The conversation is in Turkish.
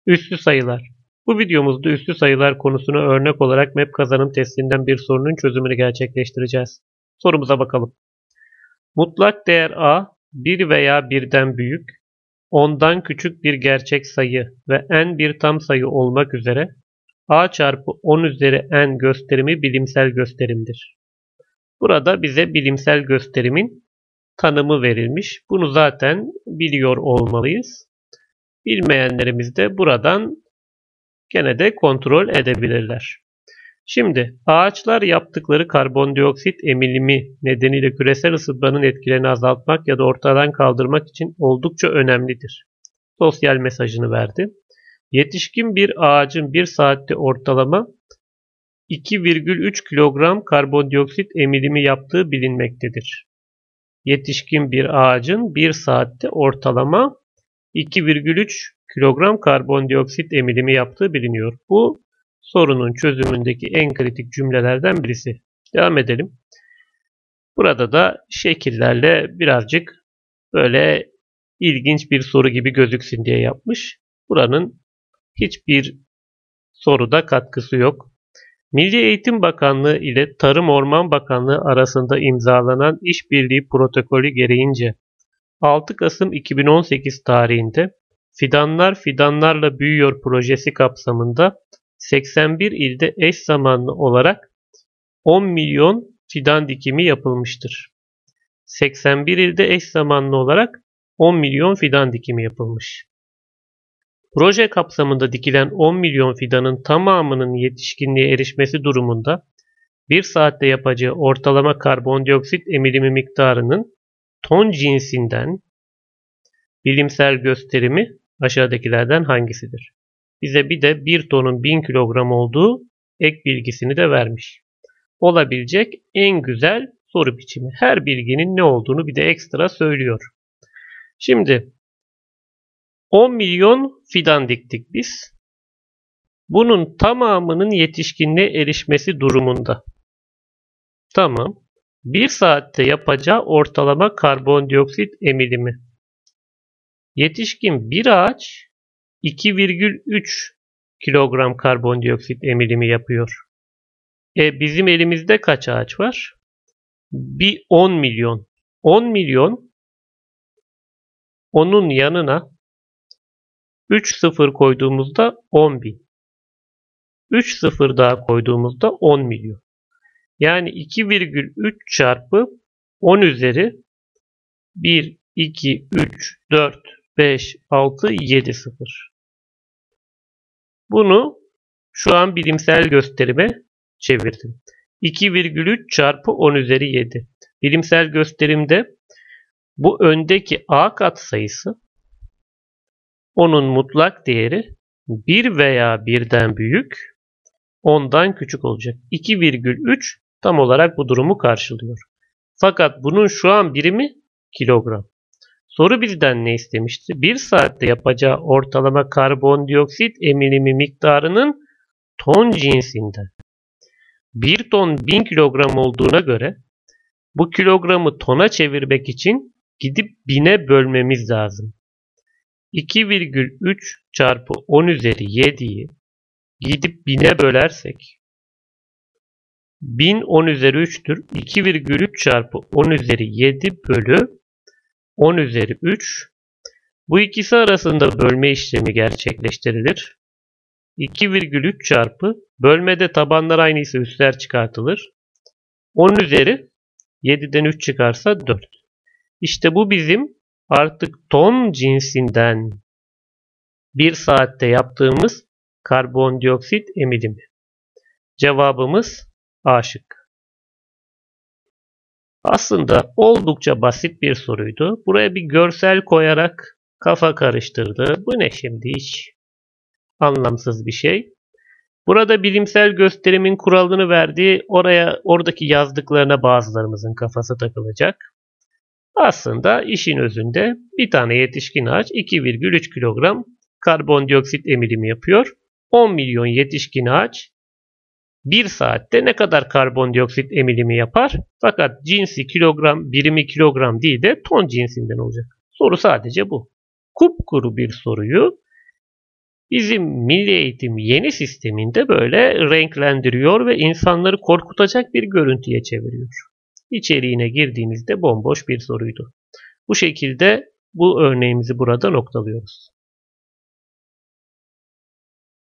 Üslü sayılar. Bu videomuzda üslü sayılar konusuna örnek olarak map kazanım testinden bir sorunun çözümünü gerçekleştireceğiz. Sorumuza bakalım. Mutlak değer a, 1 veya 1'den büyük, 10'dan küçük bir gerçek sayı ve n bir tam sayı olmak üzere a çarpı 10 üzeri n gösterimi bilimsel gösterimdir. Burada bize bilimsel gösterimin tanımı verilmiş. Bunu zaten biliyor olmalıyız. Bilmeyenlerimiz de buradan gene de kontrol edebilirler. Şimdi ağaçlar yaptıkları karbondioksit emilimi nedeniyle küresel ısınmanın etkilerini azaltmak ya da ortadan kaldırmak için oldukça önemlidir. Sosyal mesajını verdi. Yetişkin bir ağacın bir saatte ortalama 2,3 kilogram karbondioksit emilimi yaptığı bilinmektedir. Yetişkin bir ağacın bir saatte ortalama 2,3 kilogram karbondioksit emilimi yaptığı biliniyor. Bu sorunun çözümündeki en kritik cümlelerden birisi. Devam edelim. Burada da şekillerle birazcık böyle ilginç bir soru gibi gözüksün diye yapmış. Buranın hiçbir soruda katkısı yok. Milli Eğitim Bakanlığı ile Tarım Orman Bakanlığı arasında imzalanan işbirliği protokolü gereğince 6 Kasım 2018 tarihinde Fidanlar Fidanlarla Büyüyor projesi kapsamında 81 ilde eş zamanlı olarak 10 milyon fidan dikimi yapılmıştır. 81 ilde eş zamanlı olarak 10 milyon fidan dikimi yapılmış. Proje kapsamında dikilen 10 milyon fidanın tamamının yetişkinliğe erişmesi durumunda 1 saatte yapacağı ortalama karbondioksit emilimi miktarının ton cinsinden bilimsel gösterimi aşağıdakilerden hangisidir? Bize bir de 1 tonun 1000 kilogram olduğu ek bilgisini de vermiş. Olabilecek en güzel soru biçimi. Her bilginin ne olduğunu bir de ekstra söylüyor. Şimdi 10 milyon fidan diktik biz. Bunun tamamının yetişkinliğe erişmesi durumunda. Tamam. 1 saatte yapacağı ortalama karbondioksit emilimi. Yetişkin bir ağaç 2,3 kilogram karbondioksit emilimi yapıyor. Bizim elimizde kaç ağaç var? Bir 10 milyon. 10 milyon, onun yanına 3 sıfır koyduğumuzda 10 bin. 3 sıfır daha koyduğumuzda 10 milyon. Yani 2,3 çarpı 10 üzeri 1, 2, 3, 4, 5, 6, 7 sıfır. Bunu şu an bilimsel gösterime çevirdim. 2,3 çarpı 10 üzeri 7. Bilimsel gösterimde bu öndeki A katsayısı onun mutlak değeri 1 veya 1'den büyük, 10'dan küçük olacak. 2,3 tam olarak bu durumu karşılıyor. Fakat bunun şu an birimi kilogram. Soru bizden ne istemişti? 1 saatte yapacağı ortalama karbondioksit emilimi miktarının ton cinsinden. 1 ton 1000 kilogram olduğuna göre bu kilogramı tona çevirmek için gidip 1000'e bölmemiz lazım. 2,3 çarpı 10 üzeri 7'yi gidip 1000'e bölersek 1000 10 üzeri 3'tür. 2,3 çarpı 10 üzeri 7 bölü 10 üzeri 3. Bu ikisi arasında bölme işlemi gerçekleştirilir. 2,3 çarpı bölmede tabanlar aynıysa üstler çıkartılır. 10 üzeri 7'den 3 çıkarsa 4. İşte bu bizim artık ton cinsinden 1 saatte yaptığımız karbondioksit emilimi. Cevabımız A şıkkı. Aslında oldukça basit bir soruydu. Buraya bir görsel koyarak kafa karıştırdı. Bu ne şimdi hiç anlamsız bir şey. Burada bilimsel gösterimin kuralını verdiği oradaki yazdıklarına bazılarımızın kafası takılacak. Aslında işin özünde bir tane yetişkin ağaç 2,3 kilogram karbondioksit emilimi yapıyor. 10 milyon yetişkin ağaç 1 saatte ne kadar karbondioksit emilimi yapar? Fakat cinsi kilogram, birimi kilogram değil de ton cinsinden olacak. Soru sadece bu. Kupkuru bir soruyu bizim milli eğitim yeni sisteminde böyle renklendiriyor ve insanları korkutacak bir görüntüye çeviriyor. İçeriğine girdiğinizde bomboş bir soruydu. Bu şekilde bu örneğimizi burada noktalıyoruz.